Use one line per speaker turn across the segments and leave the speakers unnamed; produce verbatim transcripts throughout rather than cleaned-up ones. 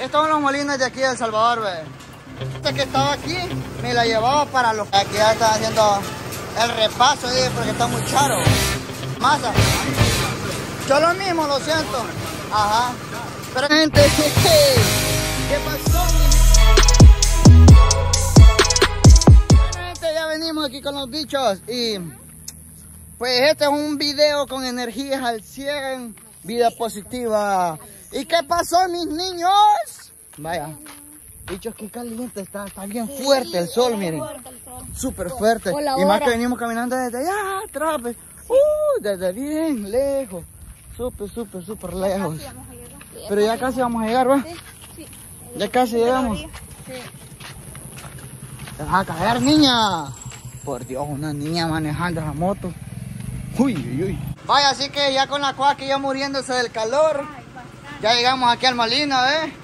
Estos son los molinos de aquí de El Salvador, ve. Este que estaba aquí, me la llevaba para los... Aquí ya están haciendo el repaso, ¿sí? Porque está muy charo. Masa. Yo lo mismo, lo siento. Ajá. Pero gente, ¿qué pasó? Bueno, gente, ya venimos aquí con los bichos y... Pues este es un video con energías al cien, vida positiva. ¿Y qué pasó, mis niños? Vaya, bichos, qué caliente está, está bien fuerte el sol, miren. Súper fuerte. Y más que venimos caminando desde allá atrás, pues. Uh, desde bien lejos. Súper, súper, súper lejos. Pero ya casi vamos a llegar, ¿va? Ya casi llegamos. Te vas a caer, niña. Por Dios, una niña manejando esa moto. Uy, uy, uy. Vaya, así que ya con la cuaca ya muriéndose del calor. Ya llegamos aquí al molino, ¿eh?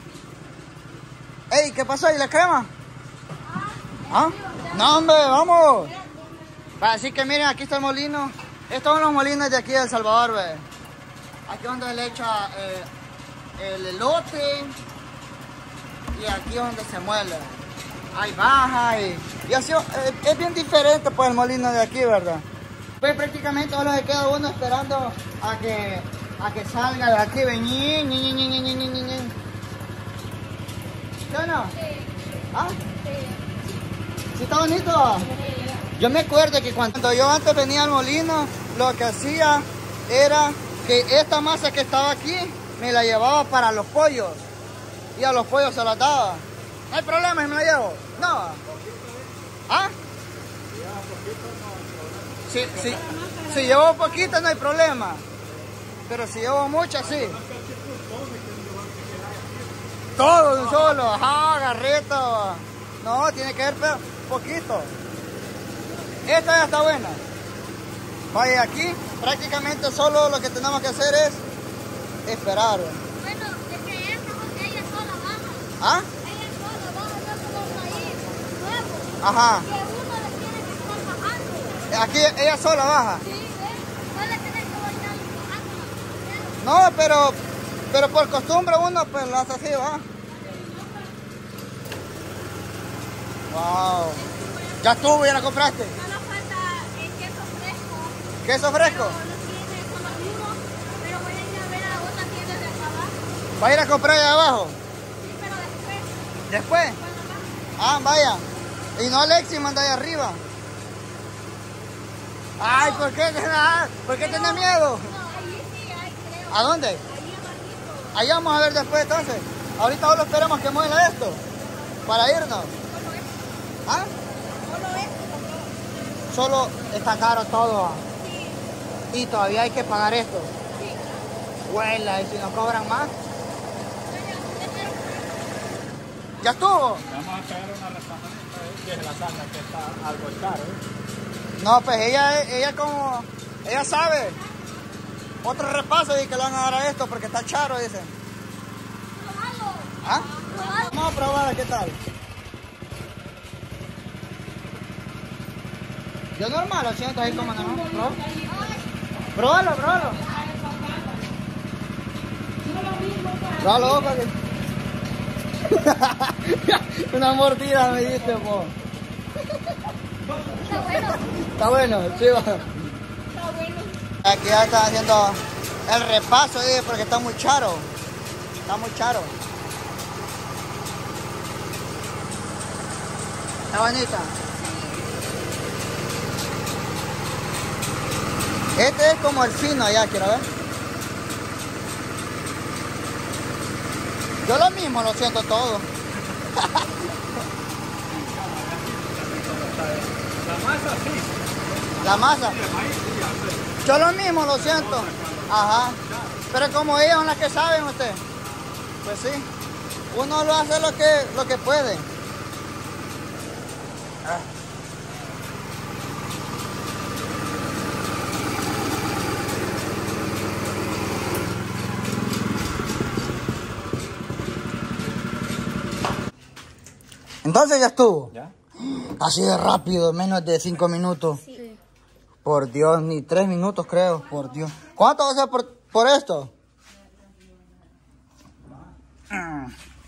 Ey, ¿qué pasó? ¿Y la crema? ¿Ah? No, hombre, vamos. Vaya, así que miren, aquí está el molino. Estos son los molinos de aquí de El Salvador, ¿ve? Aquí donde le echa eh, el elote. Y aquí donde se muele. Ahí baja y... y así, eh, es bien diferente pues el molino de aquí, ¿verdad? Pues prácticamente ahora se queda uno esperando a que, a que salga de aquí. Ven, ñi, ñi, ñi, ñi, ñi, ñi, ñi, ñi. ¿Sí o no? Sí. ¿Ah? Sí. ¿Sí está bonito? Sí. Yo me acuerdo que cuando yo antes venía al molino, lo que hacía era que esta masa que estaba aquí, me la llevaba para los pollos. Y a los pollos se la daba. No hay problema, me la llevo. No. ¿Ah? Si, si, si llevo poquito no hay problema, pero si llevo mucho, sí. Todo de un solo, ajá, garrito. No, tiene que haber poquito. Esta ya está buena. Vaya, aquí prácticamente solo lo que tenemos que hacer es esperar.
Bueno, es que esta, porque ella sola baja.
¿Ah?
Ella sola baja, no es como maíz nuevo.
Ajá.
Que uno le tiene que estar bajando.
Aquí ella sola baja.
Sí, ¿ves? No le tienes que bajar bajando.
No, pero, pero por costumbre uno pues lo hace así, ¿va? Wow. ¿Ya estuvo? ¿Ya la compraste?
Solo falta el queso fresco.
¿Queso fresco?
Pero no tiene solo uno, pero voy a ir a ver a otra tienda de acá abajo.
¿Va a ir a comprar allá abajo?
Sí, pero después.
¿Después? Ah, vaya. Y no Alexi manda allá arriba. Ay, ¿por qué? ¿Por qué tiene miedo?
No, ahí sí, ahí creo.
¿A dónde?
Ahí abajito.
Allá vamos a ver después entonces. Ahorita solo esperamos que mueva esto. Para irnos. ¿Ah?
Solo esto.
Solo está caro todo.
Sí.
Y todavía hay que pagar esto.
Sí.
Huela, y si nos cobran más. ¿Ya estuvo?
Vamos a traer una restaurante que es la carne que está algo caro. ¿eh?
No, pues ella, ella como, ella sabe. Otro repaso y que le van a dar a esto porque está charo, dice. ¿Ah? Vamos a probar, ¿qué tal? Yo normal, lo siento ahí como no. Pruébalo, pruébalo. Pruébalo vos, papi. Una mordida me diste, po.
Está bueno.
Está bueno, sí, va.
Está bueno.
Aquí ya están haciendo el repaso, ¿sí? Porque está muy charo. Está muy charo. Está bonita. Este es como el fino allá, quiero ver. Yo lo mismo lo siento todo.
La masa sí.
La masa. Yo lo mismo lo siento. Ajá. Pero como ellos son las que saben usted. Pues sí. Uno lo hace lo que, lo que puede. Ah. Entonces ya estuvo.
¿Ya?
Así de rápido, menos de cinco minutos.
Sí.
Por Dios, ni tres minutos creo, por Dios. ¿Cuánto va a ser por, por esto?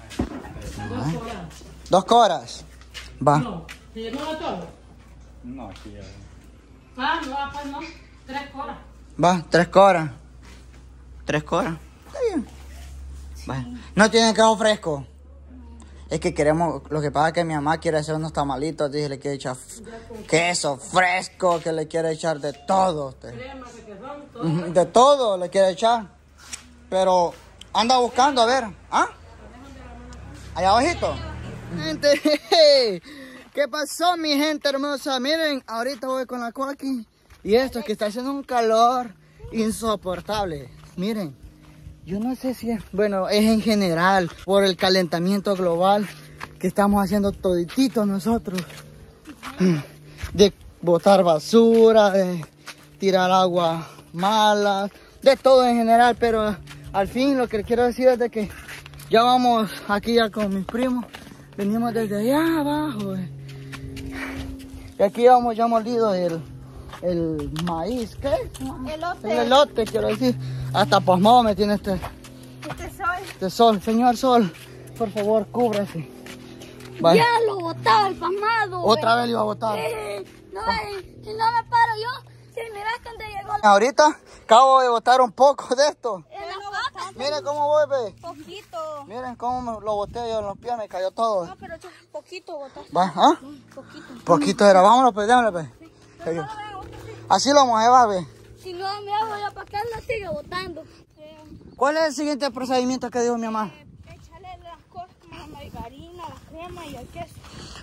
Dos horas.
Dos coras. Va.
No, ¿te llenó de todo?
No, aquí ya.
Ah, no, pues no. Tres horas.
Va, tres coras. Tres coras. Está bien. Va. No tiene queso fresco. Es que queremos, lo que pasa es que mi mamá quiere hacer unos tamalitos, dije, le quiere echar queso fresco, que le quiere echar de todo. Usted.
Crema, requesón, todo.
Ujú, de todo le quiere echar. Pero anda buscando, a ver. ¿Ah? Allá abajito. Gente, ¿qué pasó, mi gente hermosa? Miren, ahorita voy con la coqui. Y esto es que está haciendo un calor insoportable. Miren, yo no sé si es, bueno, es en general por el calentamiento global que estamos haciendo todititos nosotros. De botar basura, de tirar agua mala, de todo en general. Pero al fin lo que quiero decir es de que ya vamos aquí ya con mis primos. Venimos desde allá abajo. Eh. Y aquí vamos ya molido el, el maíz, ¿qué?
Elote.
El elote, quiero decir. Hasta pasmado me tiene este,
Este soy.
este sol. Señor sol, por favor, cúbrase. Vaya.
Ya lo botaba el pasmado.
Otra vez lo iba a botar.
Eh, no, eh, si no me paro yo, si mirás cuando llegó la...
Ahorita acabo de botar un poco de esto.
En las patas.
Miren cómo voy, ve.
Poquito.
Miren cómo me lo boté yo en los pies, me cayó todo.
No, pero yo poquito botaste.
Va, ¿ah?
Poquito.
Poquito era, vámonos, pues, déjame, pues.
Pero no me gusta así.
Así lo vamos a llevar, ve.
Si no me hago yo para acá, lo sigue botando. Eh,
¿Cuál es el siguiente procedimiento que dijo mi mamá?
échale las cosas como la margarina, la crema y el queso.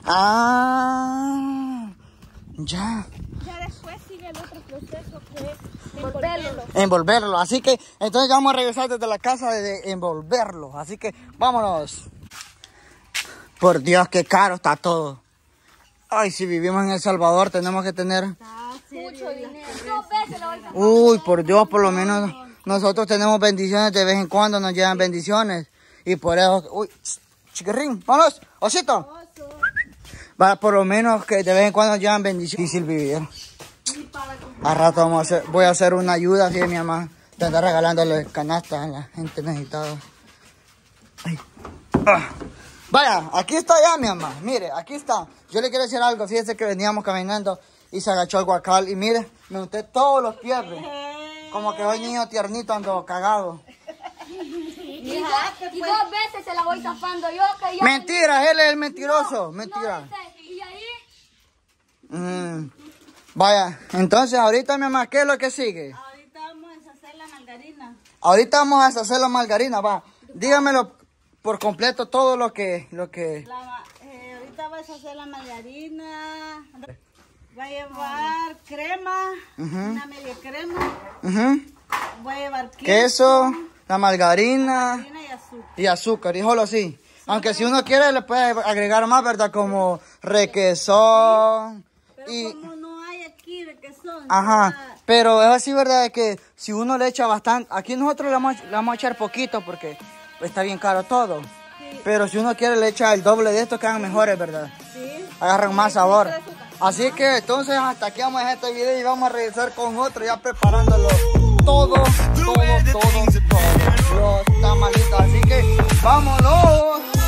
Ah, ya.
Ya después sigue el otro proceso que es envolverlo.
Envolverlo. Así que, entonces ya vamos a regresar desde la casa de, de envolverlo. Así que, vámonos. Por Dios, qué caro está todo. Ay, si vivimos en El Salvador, tenemos que tener...
Mucho dinero. Dos veces lo voy a
Uy, por Dios, por lo menos nosotros tenemos bendiciones, de vez en cuando nos llegan bendiciones. Y por eso... Uy, chiquirrín, vámonos, osito. Va, por lo menos que de vez en cuando nos llegan bendiciones. Difícil vivir. A rato vamos a hacer, voy a hacer una ayuda así de mi mamá. De andar regalándole canastas a la gente necesitada. Ay. Ah. Vaya, aquí está ya mi mamá. Mire, aquí está. Yo le quiero decir algo. Fíjese que veníamos caminando y se agachó el guacal. Y mire, me unté todos los pies. Como que soy niño tiernito, ando cagado.
Y dos, y dos veces se la voy tapando yo. Que ya
Mentira, él es el mentiroso. Mentira.
No, y ahí,
Mm. Vaya, entonces ahorita mi mamá, ¿qué es lo que sigue?
ahorita vamos a deshacer la margarina.
Ahorita vamos a hacer la margarina, va. Dígamelo por completo todo lo que... Lo que...
La ma- eh, ahorita vas a hacer la margarina. Va a llevar crema,
Ujú.
una media crema.
Ujú.
Voy a llevar queso,
Queso, la margarina
harina y azúcar.
y azúcar, y solo así. Aunque si uno quiere le puede agregar más, ¿verdad? Como requesón
Pero
y...
como no hay aquí de quesón.
Ajá,
ya-
pero es así, ¿verdad? Que si uno le echa bastante... Aquí nosotros le vamos, le vamos a echar poquito porque está bien caro todo. Pero si uno quiere le echa el doble de esto, quedan mejores, ¿verdad?
Sí.
Agarran más sabor. Así que entonces hasta aquí vamos a dejar este video y vamos a regresar con otro ya preparándolo todo, todo, todo, todo, los tamalitos. Así que vámonos.